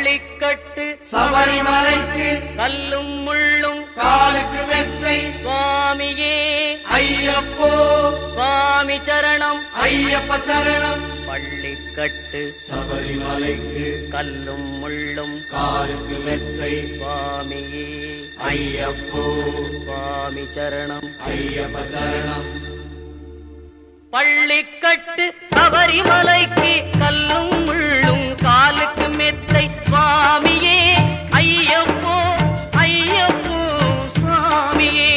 பள்ளிக்கட்டு சபரிமலைக்கு கல்லும் முள்ளும் காலுக்கு மெத்தை சுவாமியே ஐயப்போ சுவாமி சரணம் ஐயப்ப சரணம். பள்ளிக்கட்டு சபரிமலைக்கு கல்லும் முள்ளும் காலுக்கு மெத்தை சுவாமியே ஐயப்போ சுவாமி சரணம் ஐயப்ப சரணம். பள்ளிக்கட்டு சபரிமலைக்கு கல்லும் முள்ளும் காலுக்கு மெத்தை சுவாமியே ஐயப்போ ஐயப்போ சுவாமியே.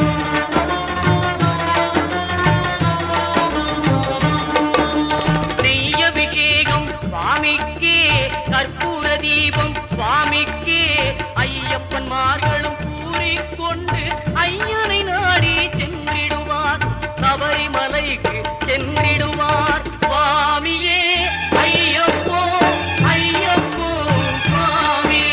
நெய்யபிஷேகம் சுவாமிக்கே கற்பூர தீபம் சுவாமிக்கே ஐயப்பன்மார்களும் கூறிக்கொண்டு ஐயனை நாடி சென்றிடுவார் சபரிமலைக்கு சென்றிடுவார் சுவாமியே ஐயப்போ ஐயப்போ சுவாமியே.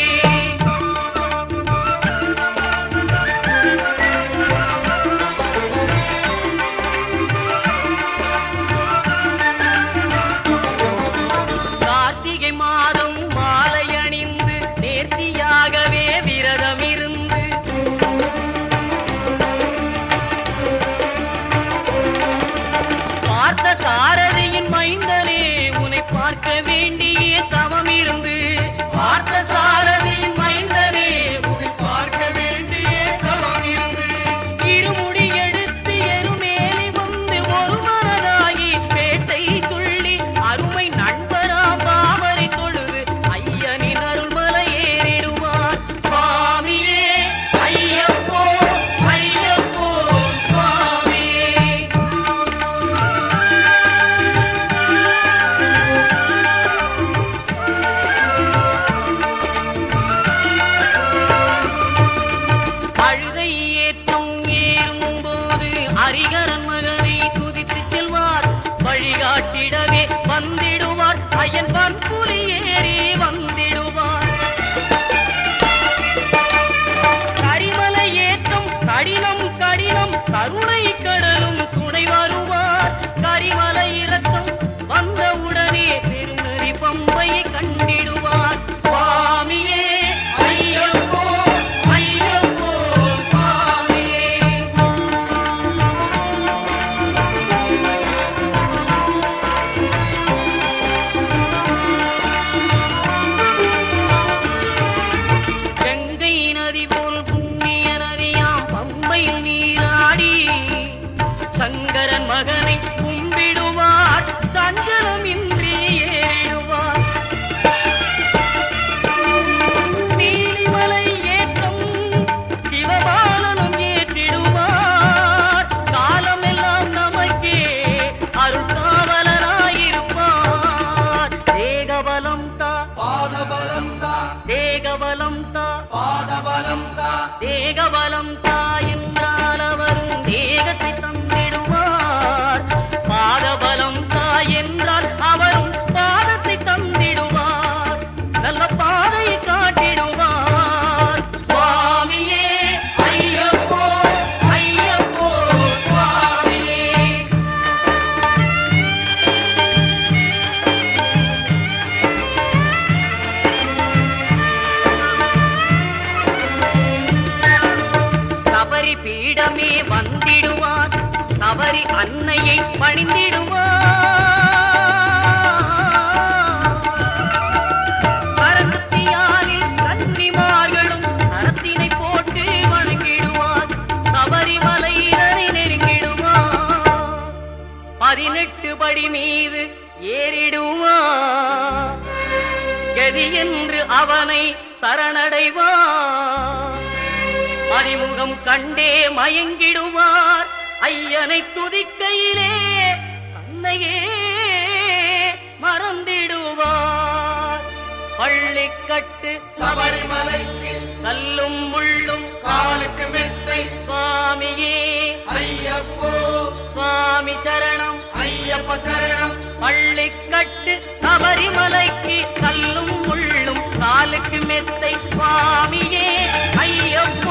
கார்த்திகை மாதம் மாலை அணிந்து நேர்த்தியாகவே விரதம் இருந்து பார்த்த சாரதியின் மைந்தனே உன்னை பார்க்க வேண்டிய தவம் இருந்து பார்த்த சாரதியின் மைந்தனே உன்னை பார்க்க வேண்டிய தவம் இருந்து இருமுடி எடுத்து எருமேலி வந்து ஒரு மனதாகி பேட்டை துள்ளி அருமை நண்பரா பாவரை தொழுது ஐயனின் அருள்மலை ஏறிடுவார் சுவாமியே ஐயப்போ ஐயப்போ சுவாமியே. அழுதை ஏற்றம் ஏறும்போது ஹரிகரன் மகனை துதித்து செல்வார் வழிகாட்டிடவே வந்திடுவார் ஐயன் பன்புலி ஏறி வந்திடுவார். கரிமலை ஏற்றம் கடினம் கடினம் கருணை கடலும் துணை வருவார் கரிமலை இறக்கம் வந்தவுடனே பெருநெறி பம்பையை கண்டிடுவார் சுவாமியே ஐயப்போ ஐயப்போ சுவாமியே. கங்கை நதி போல் புண்ணிய நதியாம் பம்பையில் நீராடி சங்கரன் மகனை கும்பிடுவார் சஞ்சலமின்றி ஏறுவார். நீலிமலை ஏற்றம் சிவபாலனும் ஏற்றிடுவார் காலமெல்லாம் நமக்கே அருள்காவலனாயிருப்பார். தேகபலம் தா பாதபலம் தா தேகபலம் தா பாதபலம் தா தேகபலம் தா என்றால் அவரும் தேகத்தை தந்திடுவார். பாதபலம் தா என்றால் அவரும் பாதத்தை தந்திடுவார். நல்ல பாதையை காட்டிடுவார் சுவாமியே ஐயப்போ ஐயப்போ சுவாமியே. சபரி பீடமே வந்திடுவார் சபரி அன்னையை பணிந்திடுவார். கரத்தியாரில் கன்னிமார்களும் கரத்தினை போட்டு வணங்கிடுவார் சபரிமலையினரை நெருங்கிடுவார். 18 படி மீது ஏறிடுவார் கதி என்று அவனை சரணடைவார். அறிமுகம் கண்டே மயங்கிடுவார் ஐயனை துதிக்கையிலே தன்னையே மறந்திடுவார். பள்ளிக்கட்டு சபரிமலைக்கு கல்லும் முள்ளும் காலுக்கு மெத்தை சுவாமியே ஐயப்போ சுவாமி சரணம் ஐயப்ப சரணம். பள்ளிக்கட்டு சபரிமலைக்கு கல்லும் முள்ளும் காலுக்கு மெத்தை சுவாமியே ஐயப்போ